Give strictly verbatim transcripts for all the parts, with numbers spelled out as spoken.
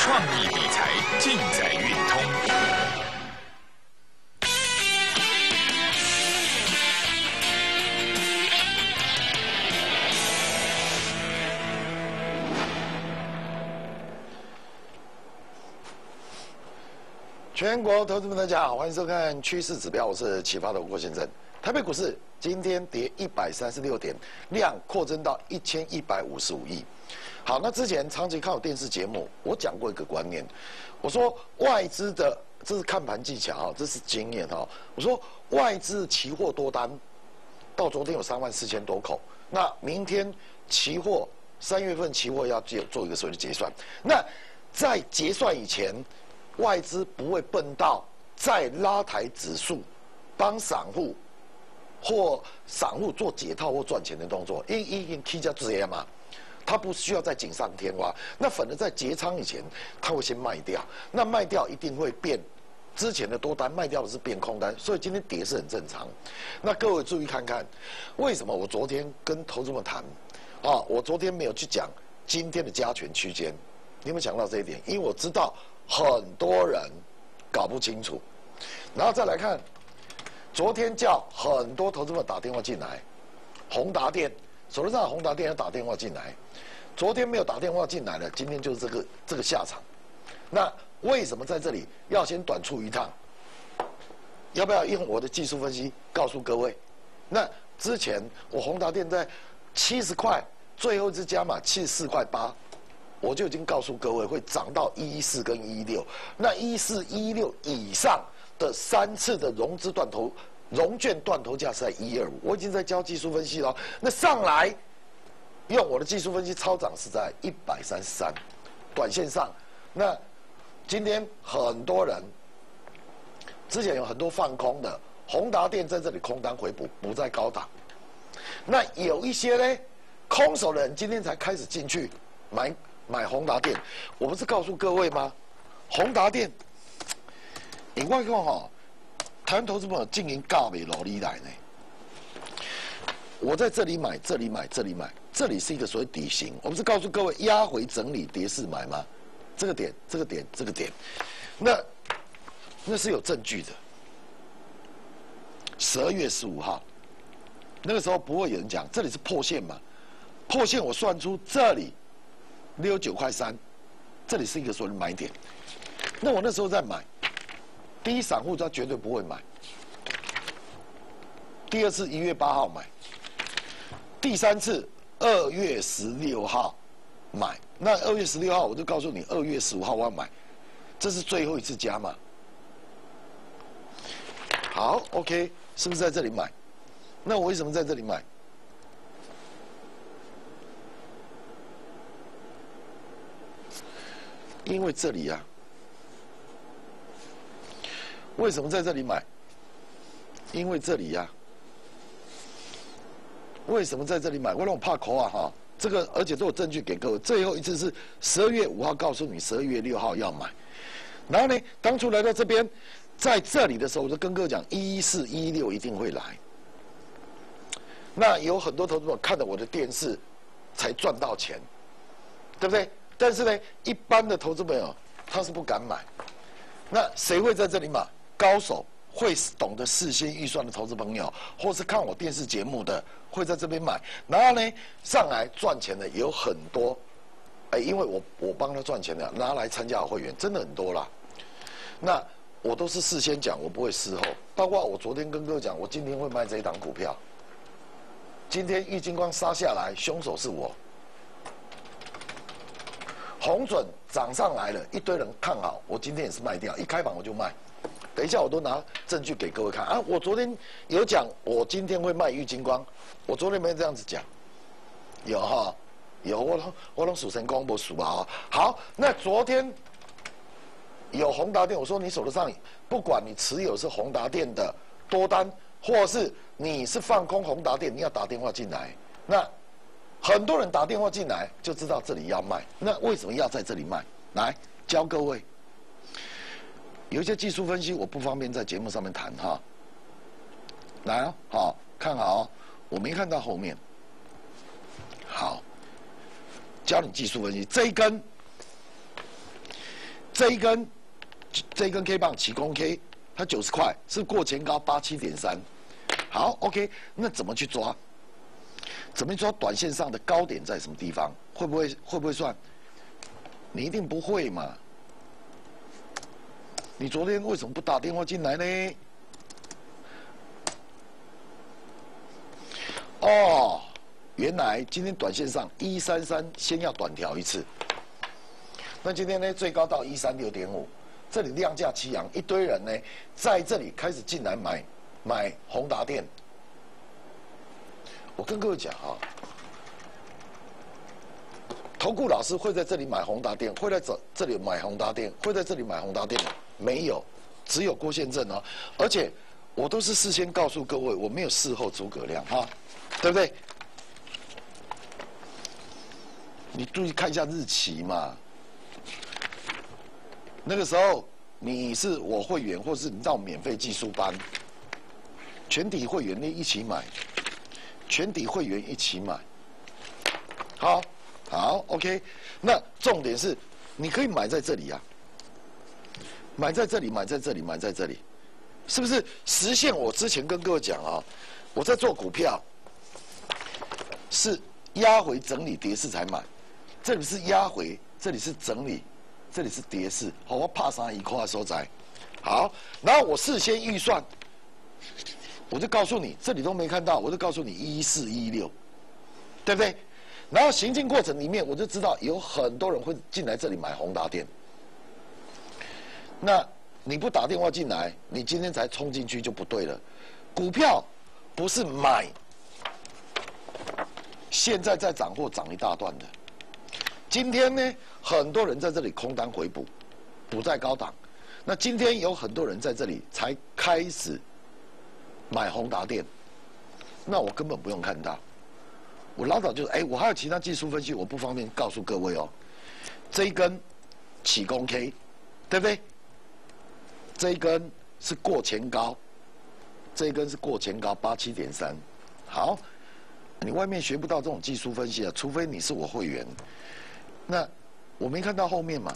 创意理财尽在运通。 全国投资们大家好，欢迎收看趋势指标，我是启发的郭先生。台北股市今天跌一百三十六点，量扩增到一千一百五十五亿。好，那之前长期看我电视节目，我讲过一个观念，我说外资的这是看盘技巧，这是经验哈。我说外资期货多单到昨天有三万四千多口，那明天期货三月份期货要做一个所谓的结算，那在结算以前。外资不会笨到再拉抬指数，帮散户或散户做解套或赚钱的动作，因因因 K 加直接嘛，他不需要再锦上添花。那反而在结仓以前，他会先卖掉，那卖掉一定会变之前的多单卖掉的是变空单，所以今天跌是很正常。那各位注意看看，为什么我昨天跟投资们谈啊？我昨天没有去讲今天的加权区间，你有没有想到这一点？因为我知道。很多人搞不清楚，然后再来看，昨天叫很多投资者打电话进来，宏达电手头上的宏达电要打电话进来，昨天没有打电话进来的，今天就是这个这个下场。那为什么在这里要先短出一趟？要不要用我的技术分析告诉各位？那之前我宏达电在七十块，最后一次加码七十四块八。我就已经告诉各位会涨到一一四跟一一六，那一四一六以上的三次的融资断头、融券断头价是在一二五，我已经在教技术分析了。那上来用我的技术分析超涨是在一百三十三，短线上，那今天很多人之前有很多放空的，宏达电在这里空单回补，不在高档。那有一些呢空手的人今天才开始进去买。买宏达电，我不是告诉各位吗？宏达电，你外看哈，台湾投资朋友经营告美劳力来呢。我在这里买，这里买，这里买，这里是一个所谓底型。我不是告诉各位压回整理跌势买吗？这个点，这个点，这个点，那那是有证据的。十二月十五号，那个时候不会有人讲这里是破线嘛？破线我算出这里。六九块三，这里是一个所谓的买点。那我那时候在买，第一散户他绝对不会买。第二次一月八号买，第三次二月十六号买。那二月十六号我就告诉你，二月十五号我要买，这是最后一次加码。好 ，OK， 是不是在这里买？那我为什么在这里买？因为这里呀、啊，为什么在这里买？因为这里呀、啊，为什么在这里买？我让我怕口啊哈，这个而且都有证据给各位。最后一次是十二月五号告诉你，十二月六号要买。然后呢，当初来到这边，在这里的时候，我就跟各位讲，一一四一六一定会来。那有很多投资者看着我的电视，才赚到钱，对不对？但是呢，一般的投资朋友他是不敢买。那谁会在这里买？高手会懂得事先预算的投资朋友，或是看我电视节目的，会在这边买。然后呢，上来赚钱的也有很多。哎，因为我我帮他赚钱的，拿来参加会员真的很多啦。那我都是事先讲，我不会事后。包括我昨天跟各位讲，我今天会卖这一档股票。今天玉金光杀下来，凶手是我。红准涨上来了，一堆人看好，我今天也是卖掉，一开盘我就卖。等一下我都拿证据给各位看啊！我昨天有讲，我今天会卖玉金光，我昨天没这样子讲，有哈，有我都我都数成功不数啊！好，那昨天有宏达电，我说你手头上不管你持有是宏达电的多单，或是你是放空宏达电，你要打电话进来，那。很多人打电话进来就知道这里要卖，那为什么要在这里卖？来教各位，有一些技术分析我不方便在节目上面谈哈。来哦，好，看好哦，我没看到后面。好，教你技术分析，这一根这一根这一根 K 棒起攻 K， 它九十块是过前高八七点三。好 ，OK， 那怎么去抓？怎么抓短线上的高点在什么地方？会不会会不会算？你一定不会嘛？你昨天为什么不打电话进来呢？哦，原来今天短线上一三三先要短调一次。那今天呢，最高到一三六点五，这里量价齐扬，一堆人呢在这里开始进来买买宏达电。我跟各位讲啊，投顾老师会在这里买宏达电，会在这这里买宏达电，会在这里买宏达电，没有，只有郭宪正哦。而且我都是事先告诉各位，我没有事后诸葛亮哈，对不对？你注意看一下日期嘛。那个时候你是我会员，或是你到免费技术班，全体会员你一起买，全体会员一起买，好，好 ，OK。那重点是，你可以买在这里啊，买在这里，买在这里，买在这里，是不是实现我之前跟各位讲啊？我在做股票，是压回整理跌势才买，这里是压回，这里是整理。这里是跌势，好，我怕啥一块收窄，好，然后我事先预算，我就告诉你，这里都没看到，我就告诉你一四一六，对不对？然后行进过程里面，我就知道有很多人会进来这里买宏达电。那你不打电话进来，你今天才冲进去就不对了。股票不是买，现在在涨或涨一大段的。今天呢，很多人在这里空单回补，补在高档。那今天有很多人在这里才开始买宏达电，那我根本不用看到。我老早就哎，我还有其他技术分析，我不方便告诉各位哦。这一根起攻 K， 对不对？这一根是过前高，这一根是过前高八七点三。好，你外面学不到这种技术分析啊，除非你是我会员。那我没看到后面嘛？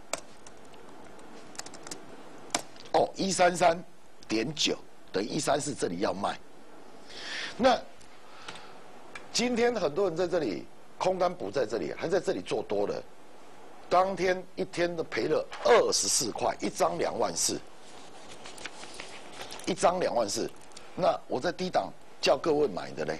哦，一三三点九等于一三四，这里要卖。那今天很多人在这里空单补在这里，还在这里做多了，当天一天的赔了二十四块，一张两万四，一张两万四。那我在低档叫各位买的嘞。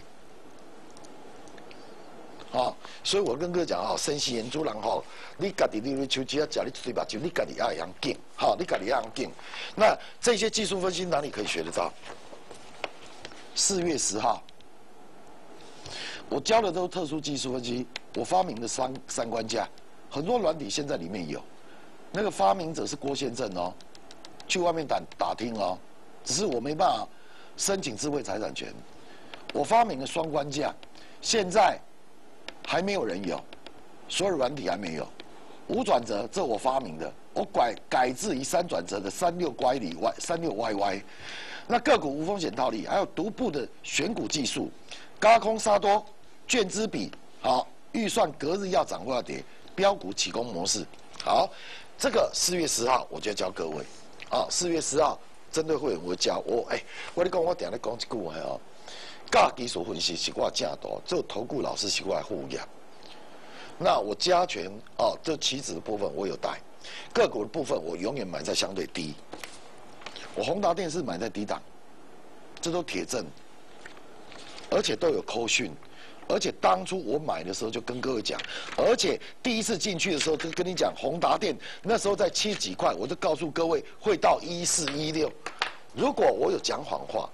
啊、哦，所以我跟各位讲啊，生息眼珠人吼，你家己你手机要吃你嘴巴就你家己要样劲，好，你家己要样劲。那这些技术分析哪里可以学得到？四月十号，我教的都是特殊技术分析，我发明的三三关价，很多软体现在里面有，那个发明者是郭宪正哦，去外面打打听哦，只是我没办法申请智慧财产权，我发明了双关价，现在。还没有人有，所有软体还没有。无转折，这我发明的，我改改制于三转折的三六乖离 Y 三六 Y Y。那个股无风险套利，还有独步的选股技术，高空杀多，券资比好，预算隔日要涨或要跌，标股起攻模式。好，这个四月十号我就教各位，啊，四月十号针对会员我教我，哎，我跟你讲，我定咧讲一句话哦。教技术分析是我正道，做投顾老师是我副业。那我加权哦，这期指的部分我有带，个股的部分我永远买在相对低。我宏达电是买在低档，这都铁证，而且都有扣讯，而且当初我买的时候就跟各位讲，而且第一次进去的时候跟跟你讲，宏达电那时候在七几块，我就告诉各位会到一四一六。如果我有讲谎话。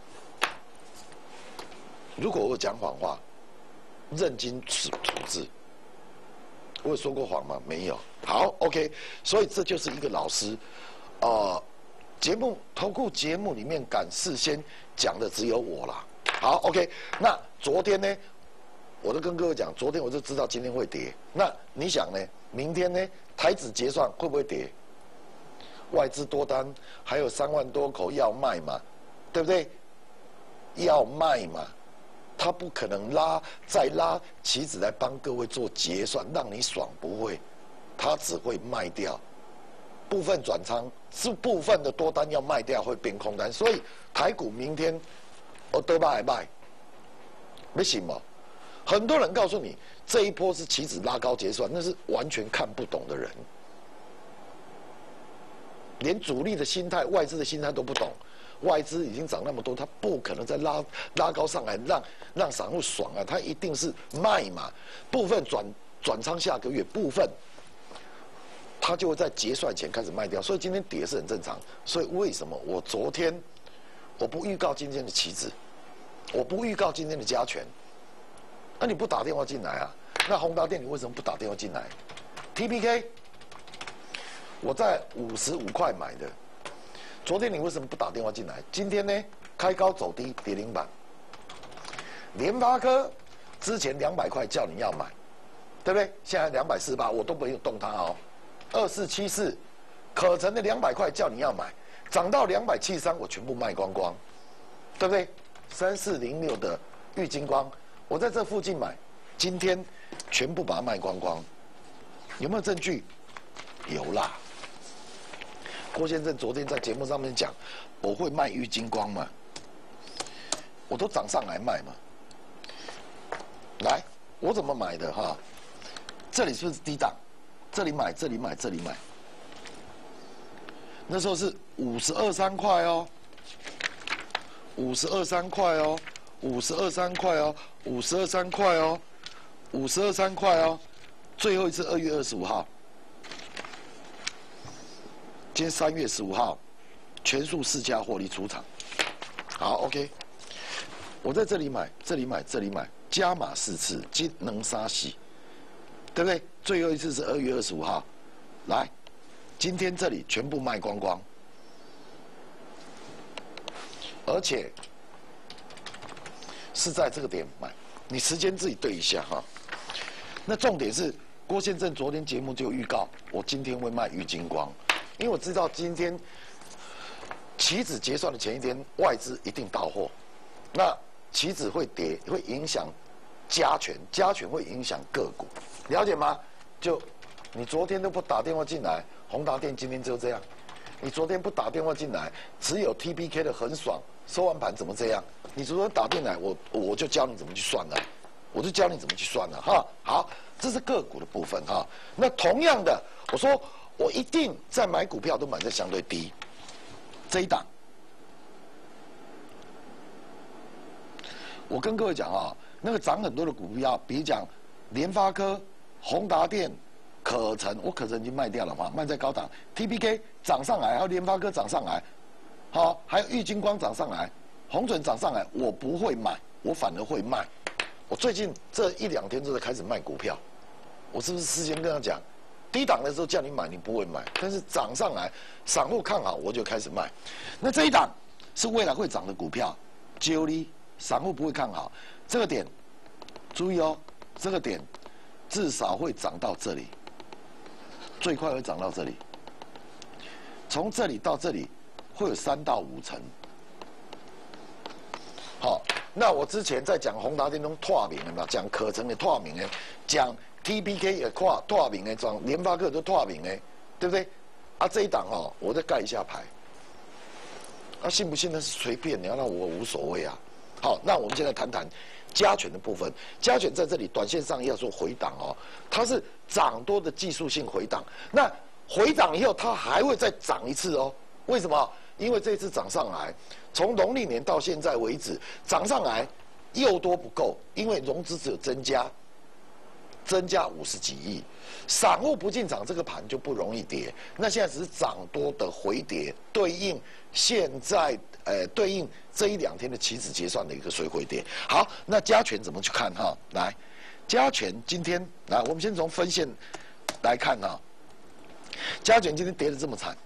如果我讲谎话，认金处置。我有说过谎吗？没有。好 ，OK。所以这就是一个老师，呃，节目投顾节目里面敢事先讲的只有我啦。好 ，OK。那昨天呢，我都跟各位讲，昨天我就知道今天会跌。那你想呢？明天呢？台指结算会不会跌？外资多单还有三万多口要卖嘛，对不对？要卖嘛。他不可能拉再拉期指来帮各位做结算，让你爽不会，他只会卖掉， 部分转仓，是部分的多单要卖掉会变空单，所以台股明天我都卖卖，没行吗？很多人告诉你这一波是期指拉高结算，那是完全看不懂的人，连主力的心态、外资的心态都不懂。外资已经涨那么多，他不可能再拉拉高上来，让让散户爽啊！他一定是卖嘛，部分转转仓下个月，部分他就会在结算前开始卖掉，所以今天跌是很正常。所以为什么我昨天我不预告今天的期指，我不预告今天的加权？那你不打电话进来啊？那宏达电你为什么不打电话进来 ？T P K 我在五十五块买的。昨天你为什么不打电话进来？今天呢？开高走低，跌停板。联发科之前两百块叫你要买，对不对？现在两百四十八，我都没有动它哦。二四七四，可成的两百块叫你要买，涨到两百七十三，我全部卖光光，对不对？三四零六的玉晶光，我在这附近买，今天全部把它卖光光，有没有证据？有啦。郭先生昨天在节目上面讲，我会卖玉晶光嘛，我都涨上来卖嘛。来，我怎么买的哈？这里是不是低档？这里买，这里买，这里买。那时候是五十二三块哦，五十二三块哦，五十二三块哦，五十二三块哦，五十二三块哦。最后一次二月二十五号。今天三月十五号，全数四家获利出场。好 ，OK， 我在这里买，这里买，这里买，加码四次，金能杀洗，对不对？最后一次是二月二十五号，来，今天这里全部卖光光，而且是在这个点买，你时间自己对一下哈。那重点是郭先生昨天节目就预告，我今天会卖玉晶光。因为我知道今天期指结算的前一天，外资一定到货，那期指会跌，会影响加权，加权会影响个股，了解吗？就你昨天都不打电话进来，宏达电今天就这样；你昨天不打电话进来，只有 T P K 的很爽，收完盘怎么这样？你昨天打进来，我我就教你怎么去算了，我就教你怎么去算了哈。好，这是个股的部分哈。那同样的，我说。我一定在买股票都买在相对低，这一档，我跟各位讲啊，那个涨很多的股票，比如讲联发科、宏达电、可成，我可成已经卖掉了嘛，卖在高档 ，T P K 涨上来，还有联发科涨上来，好，还有玉晶光涨上来，宏准涨上来，我不会买，我反而会卖。我最近这一两天都在开始卖股票，我是不是事先跟他讲？低档的时候叫你买，你不会买；但是涨上来，散户看好，我就开始卖。那这一档是未来会涨的股票，九厘散户不会看好。这个点，注意哦，这个点至少会涨到这里，最快会涨到这里。从这里到这里会有三到五成。好，那我之前在讲宏达电中拓明有没有？讲可成的拓明呢？讲。T P K 也跨拓明的装，联发科都拓明的，对不对？啊，这一档哦，我再盖一下牌。啊，信不信那是随便，你要让我无所谓啊。好，那我们现在谈谈加权的部分。加权在这里短线上要做回档哦，它是涨多的技术性回档。那回档以后，它还会再涨一次哦。为什么？因为这次涨上来，从农历年到现在为止，涨上来又多不够，因为融资只有增加。增加五十几亿，散户不进场，这个盘就不容易跌。那现在只是涨多的回跌，对应现在呃对应这一两天的期指结算的一个水回跌。好，那加权怎么去看哈？来，加权今天来，我们先从分线来看哈。加权今天跌得这么惨，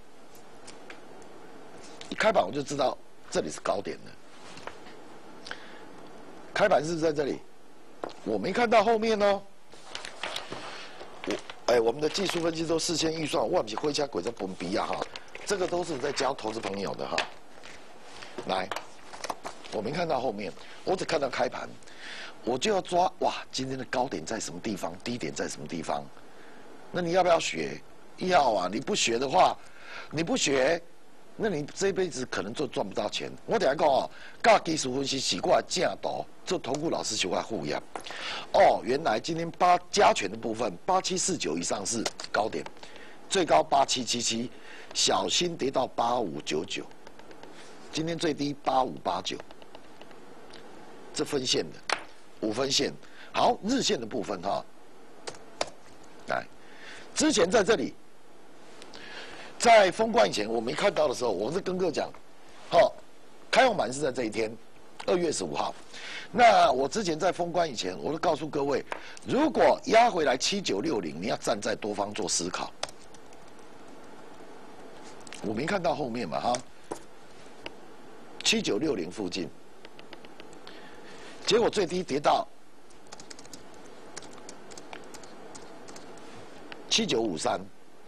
一开盘我就知道这里是高点的。开盘是不是在这里？我没看到后面哦。我哎，我们的技术分析都事先预算，我不是灰家鬼在崩逼啊哈，这个都是在教投资朋友的哈。来，我没看到后面，我只看到开盘，我就要抓哇，今天的高点在什么地方，低点在什么地方？那你要不要学？ 要啊！你不学的话，你不学，那你这辈子可能就赚不到钱。我等下讲哦，教技术分析洗过来正道，做投顾老师学过来护养。哦，原来今天八加权的部分八七四九以上是高点，最高八七七七，小心跌到八五九九。今天最低八五八九，这分线的五分线。好，日线的部分哈，来，之前在这里。在封关以前，我没看到的时候，我是跟各位讲，好，开红盘是在这一天，二月十五号。那我之前在封关以前，我都告诉各位，如果压回来七九六零，你要站在多方做思考。我没看到后面嘛哈，七九六零附近，结果最低跌到七九五三。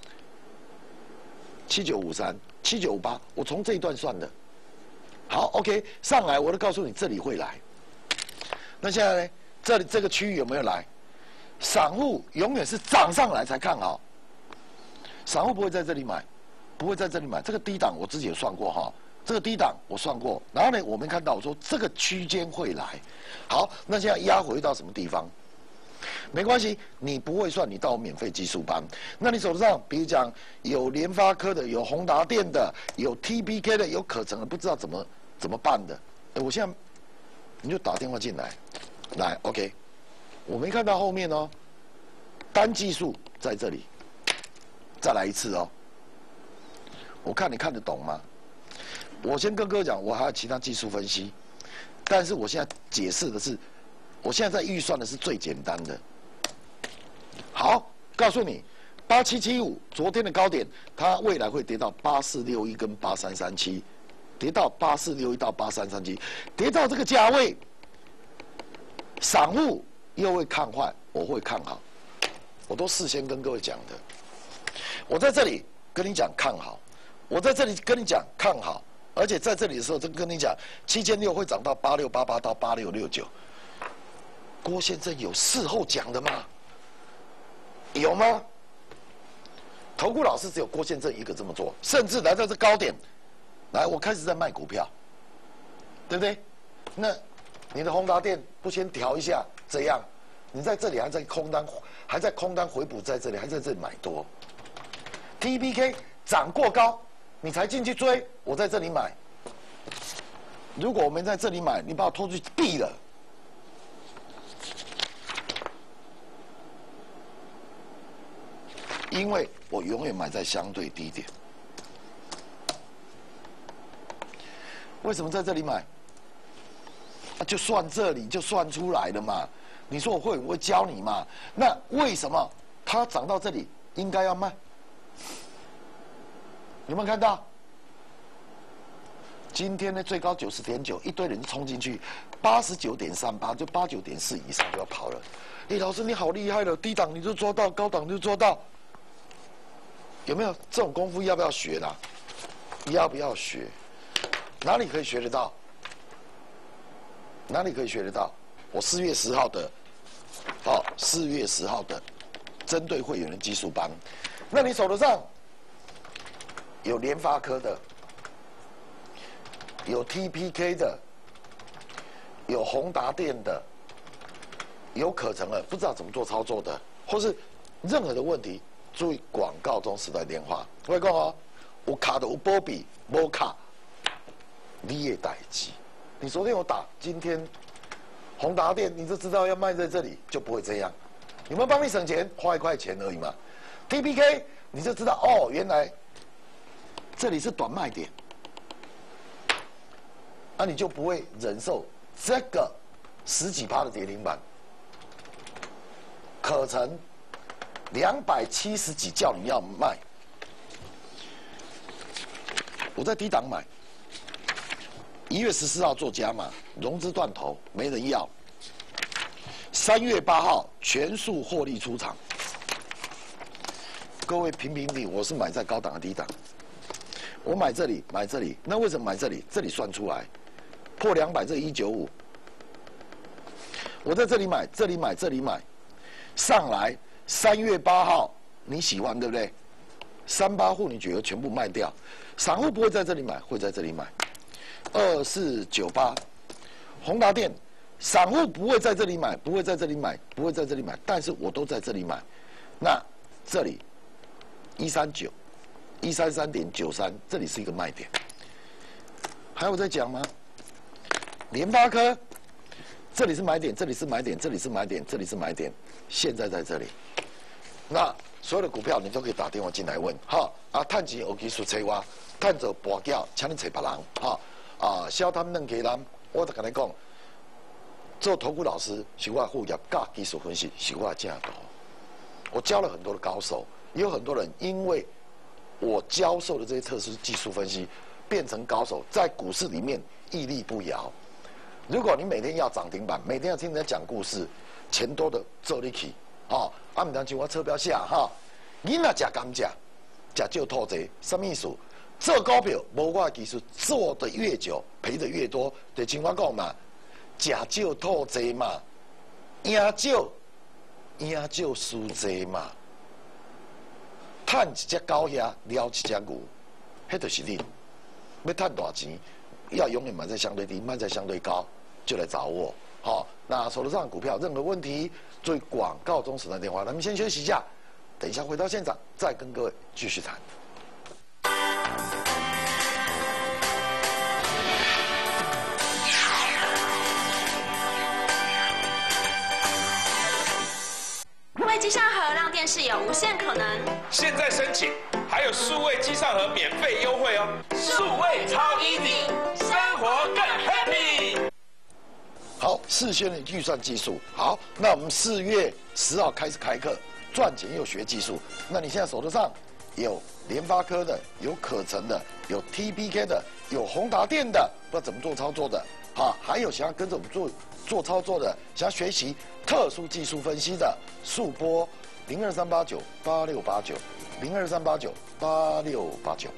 七九五三、七九五八，我从这一段算的。好 ，OK， 上来我都告诉你这里会来。那现在呢？这里这个区域有没有来？散户永远是涨上来才看好，散户不会在这里买，不会在这里买。这个低档我自己也算过哈，这个低档我算过。然后呢，我们看到我说这个区间会来。好，那现在压回到什么地方？没关系，你不会算，你到免费技术班。那你手上，比如讲有联发科的，有宏达电的，有 T P K 的，有可成的，不知道怎么怎么办的。哎，我现在你就打电话进来，来 ，OK， 我没看到后面哦，单技术在这里，再来一次哦。我看你看得懂吗？我先跟各位讲，我还有其他技术分析，但是我现在解释的是。我现在在预算的是最简单的。好，告诉你，八七七五昨天的高点，它未来会跌到八四六一跟八三三七，跌到八四六一到八三三七，跌到这个价位，散户又会看坏，我会看好，我都事先跟各位讲的。我在这里跟你讲看好，我在这里跟你讲看好，而且在这里的时候就跟你讲，七千六会涨到八六八八到八六六九。郭先生有事后讲的吗？有吗？投顾老师只有郭先生一个这么做，甚至来到这高点，来我开始在卖股票，对不对？那你的宏达电不先调一下，怎样？你在这里还在空单，还在空单回补，在这里还在这里买多 ，T P K 涨过高，你才进去追，我在这里买。如果我们在这里买，你把我拖出去毙了。因为我永远买在相对低点。为什么在这里买？啊，就算这里就算出来了嘛。你说我会我会教你嘛？那为什么它涨到这里应该要卖？有没有看到？今天的最高九十点九，一堆人冲进去，八十九点三八，就八九点四以上就要跑了。哎，老师你好厉害了，低档你就做到，高档你就做到。有没有这种功夫？要不要学啦？要不要学？哪里可以学得到？哪里可以学得到？我四月十号的，哦，四月十号的，针对会员的技术班。那你手头上有联发科的，有 T P K 的，有宏达电的，有可成了，不知道怎么做操作的，或是任何的问题。注意广告中时段电话，我讲哦，有卡的有波比，无卡，你也代志。你昨天有打，今天宏达电你就知道要卖在这里，就不会这样。有没有帮你省钱？花一块钱而已嘛。T P K 你就知道哦，原来这里是短卖点，那、啊、你就不会忍受这个十几趴的跌停板。可成。两百七十几叫你要卖，我在低档买，一月十四号做加码，融资断头，没人要。三月八号全数获利出场，各位评评理，我是买在高档的低档，我买这里买这里，那为什么买这里？这里算出来破两百，这一九五，我在这里买，这里买，这里买，上来。三月八号，你喜欢对不对？ 三八妇女节全部卖掉，散户不会在这里买，会在这里买。二四九八，宏达电，散户不会在这里买，不会在这里买，不会在这里买，但是我都在这里买。那这里一三九，一三三点九三，这里是一个卖点。还有在讲吗？联发科，这里是买点，这里是买点，这里是买点，这里是买点，现在在这里。那所有的股票你都可以打电话进来问，哈啊，探钱有技术找我，探走跋筊，请你找别人，哈啊，小摊嫩给人，我就跟你讲，做投顾老师是我的副业，教技术分析是我的正道。我教了很多的高手，也有很多人因为我教授的这些特殊技术分析，变成高手，在股市里面屹立不摇。如果你每天要涨停板，每天要听人家讲故事，钱多的做你去，哦，啊，唔当像我钞票下哈，囡仔食甘蔗，食少吐济，什么意思？做股票无我的技术，做的越久赔的越多，就像我讲嘛，食少吐济嘛，赢少赢少输济嘛，赚一只狗遐了一只牛，迄就是你。要赚大钱，要永远买在相对低，卖在相对高，就来找我。好，那手头上的股票任何问题，注意广告中时段电话。咱们先休息一下，等一下回到现场再跟各位继续谈。 为机上盒让电视有无限可能。 现在申请还有数位机上盒免费优惠哦，数位超 easy， 生活更 happy。 好，视线的预算技术。好，那我们四月十号开始开课，赚钱又学技术。那你现在手头上有联发科的，有可成的，有 T P K 的，有宏达电的，不知道怎么做操作的。好，还有想要跟着我们做做操作的，想要学习特殊技术分析的，速播零二三八九八六八九零二三八九八六八九。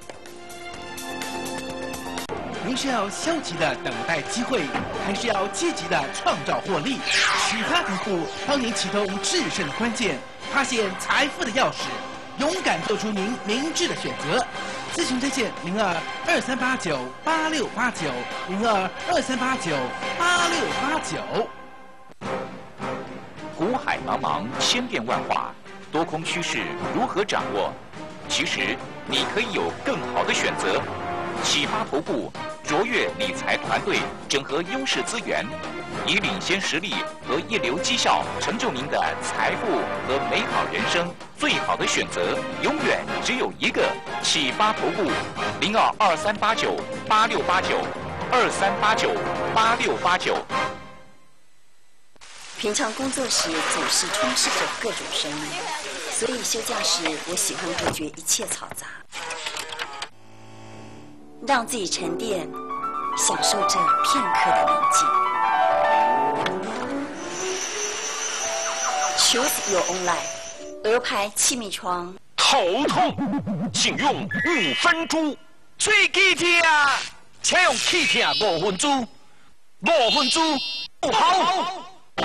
您是要消极的等待机会，还是要积极的创造获利？启发投顾帮您启动制胜的关键，发现财富的钥匙，勇敢做出您明智的选择。咨询热线零二二三八九八六八九零二二三八九八六八九。 股海茫茫，千变万化，多空趋势如何掌握？其实你可以有更好的选择。启发投顾卓越理财团队整合优势资源，以领先实力和一流绩效成就您的财富和美好人生。最好的选择永远只有一个，启发投顾零二二三八九八六八九二三八九八六八九。 平常工作时总是充斥着各种声音，所以休假时我喜欢隔绝一切嘈杂，让自己沉淀，享受这片刻的宁静。Choose your own life， 鹅牌气密窗。 头痛，请用五分猪。 喙齿痛，请用气痛五分猪。五分猪不好。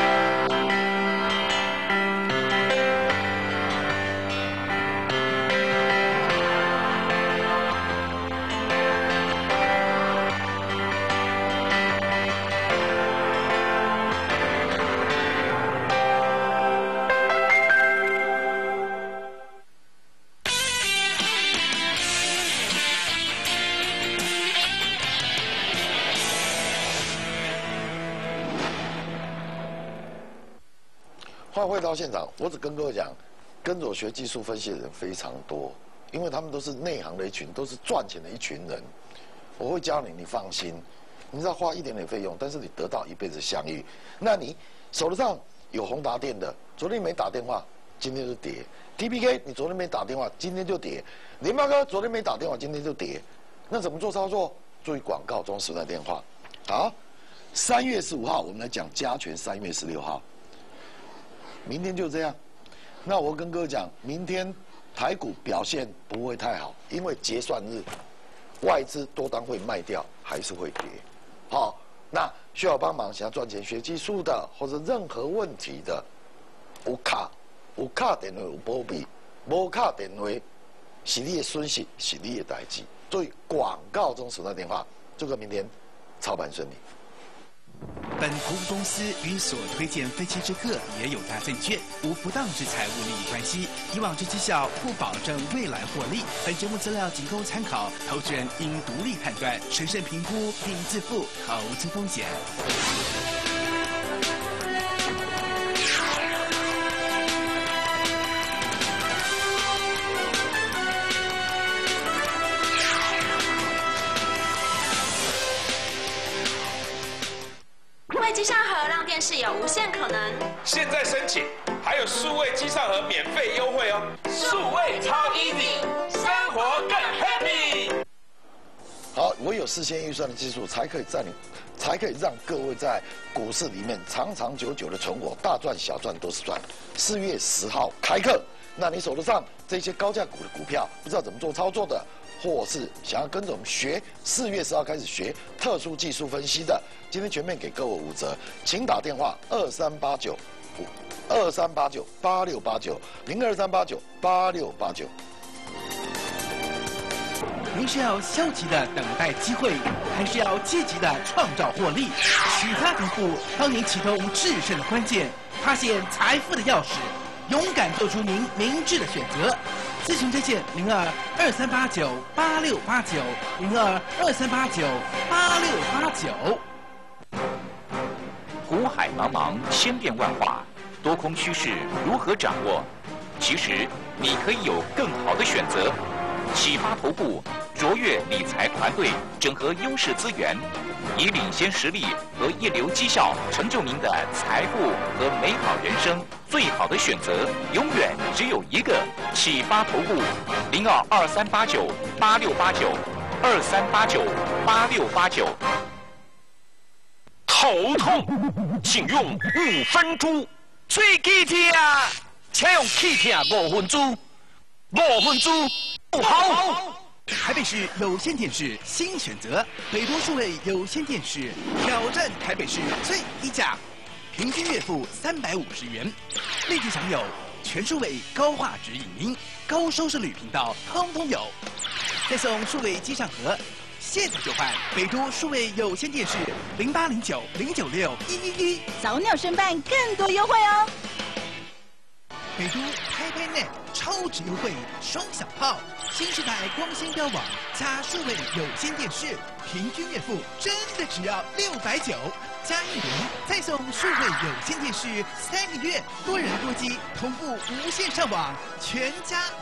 欢迎回到现场，我只跟各位讲，跟着我学技术分析的人非常多，因为他们都是内行的一群，都是赚钱的一群人。我会教你，你放心，你只要花一点点费用，但是你得到一辈子相遇。那你手头上有宏达电的，昨天没打电话，今天就跌 ；T P K 你昨天没打电话，今天就跌；联发科昨天没打电话，今天就跌。那怎么做操作？注意广告中时段电话。好，三月十五号我们来讲加权，三月十六号。明天就这样，那我跟各位讲，明天台股表现不会太好，因为结算日，外资多单会卖掉，还是会跌。好，那需要帮忙想要赚钱学技术的，或者任何问题的，有卡有卡电话有波比，无卡电话是你的孙息，是你的代志。所以广告中所在电话，祝各明天操盘顺利。 本服务公司与所推荐分期之客也有大证券无不当之财务利益关系，以往之绩效不保证未来获利。本节目资料仅供参考，投资人应独立判断、审慎评估并自负投资风险。 机上盒让电视有无限可能。 现在申请还有数位机上盒免费优惠哦，数位超 easy， 生活更 happy。 好，唯有事先预算的技术，才可以在你，才可以让各位在股市里面长长久久的存活，大赚小赚都是赚。四月十号开课，那你手头上这些高价股的股票，不知道怎么做操作的，或是想要跟着我们学，四月十号开始学特殊技术分析的，今天全面给各位五折，请打电话二三八九二三八九八六八九零二三八九八六八九。 您是要消极的等待机会，还是要积极的创造获利？启发投顾帮您启动制胜的关键，发现财富的钥匙，勇敢做出您明智的选择。咨询热线零二二三八九八六八九零二二三八九八六八九。 股海茫茫，千变万化，多空趋势如何掌握？其实你可以有更好的选择。启发投顾卓越理财团队整合优势资源，以领先实力和一流绩效，成就您的财富和美好人生。最好的选择永远只有一个，启发投顾零二二三八九八六八九二三八九八六八九。 头痛，请用五分猪。最忌痛，请用气痛五分猪。五分猪不好。 台北市有线电视新选择，北多数位有线电视挑战台北市最低价，平均月付三百五十元，立即享有全数位高画质影音、高收视率频道，通通有。再送数位机上盒，现在就换北都数位有线电视零八零九零九六一一一， 早鸟申办更多优惠哦。 北都台北 Net 超值优惠双响炮，新时代光纤标网加数位有线电视，平均月付真的只要六百九，加一零再送数位有线电视三个月，多人多机同步无线上网，全家。